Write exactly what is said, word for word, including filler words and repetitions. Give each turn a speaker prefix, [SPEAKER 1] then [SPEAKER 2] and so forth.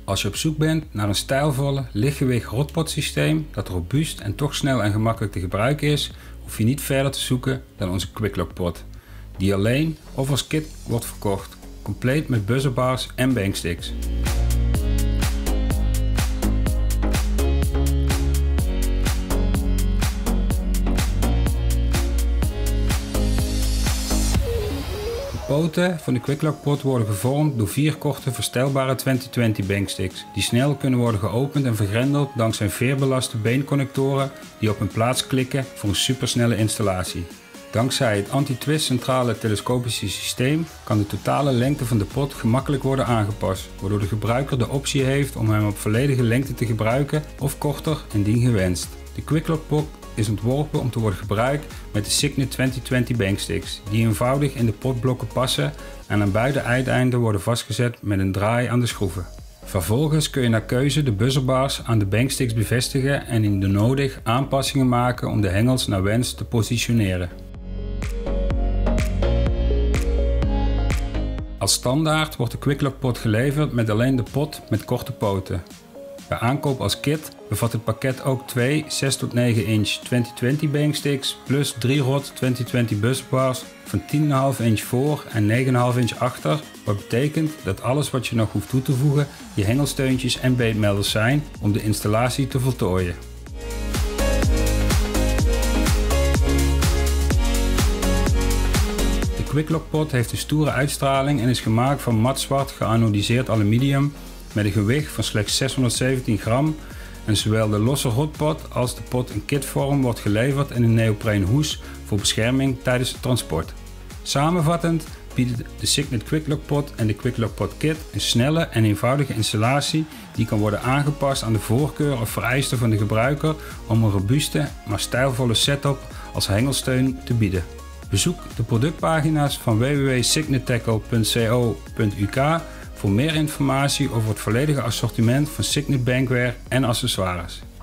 [SPEAKER 1] Als je op zoek bent naar een stijlvolle, lichtgewicht hotpot systeem dat robuust en toch snel en gemakkelijk te gebruiken is, hoef je niet verder te zoeken dan onze Quick-Lock pot, die alleen of als kit wordt verkocht, compleet met buzzebars en banksticks. De poten van de Quick-Lock pot worden gevormd door vier korte verstelbare twintig twintig banksticks, die snel kunnen worden geopend en vergrendeld dankzij veerbelaste beenconnectoren die op hun plaats klikken voor een supersnelle installatie. Dankzij het anti-twist centrale telescopische systeem kan de totale lengte van de pot gemakkelijk worden aangepast, waardoor de gebruiker de optie heeft om hem op volledige lengte te gebruiken of korter indien gewenst. De Quick-Lock pot is ontworpen om te worden gebruikt met de Signet twintig twintig banksticks, die eenvoudig in de potblokken passen en aan beide uiteinden worden vastgezet met een draai aan de schroeven. Vervolgens kun je naar keuze de buzzerbars aan de banksticks bevestigen en indien nodig aanpassingen maken om de hengels naar wens te positioneren. Als standaard wordt de Quick-Lock pot geleverd met alleen de pot met korte poten. Bij aankoop als kit bevat het pakket ook twee zes tot negen inch twintig twintig banksticks plus drie rod twintig twintig buzzbars van tien komma vijf inch voor en negen komma vijf inch achter, wat betekent dat alles wat je nog hoeft toe te voegen je hengelsteuntjes en beetmelders zijn om de installatie te voltooien. De Quick-Lock pot heeft een stoere uitstraling en is gemaakt van matzwart geanodiseerd aluminium met een gewicht van slechts zeshonderdzeventien gram en zowel de losse hotpot als de pot in kitvorm wordt geleverd in een neopreen hoes voor bescherming tijdens het transport. Samenvattend bieden de Signet Quick-Lock pot en de Quick-Lock pot kit een snelle en eenvoudige installatie die kan worden aangepast aan de voorkeur of vereisten van de gebruiker om een robuuste maar stijlvolle setup als hengelsteun te bieden. Bezoek de productpagina's van w w w punt signet tackle punt co punt u k voor meer informatie over het volledige assortiment van Signet bankware en accessoires.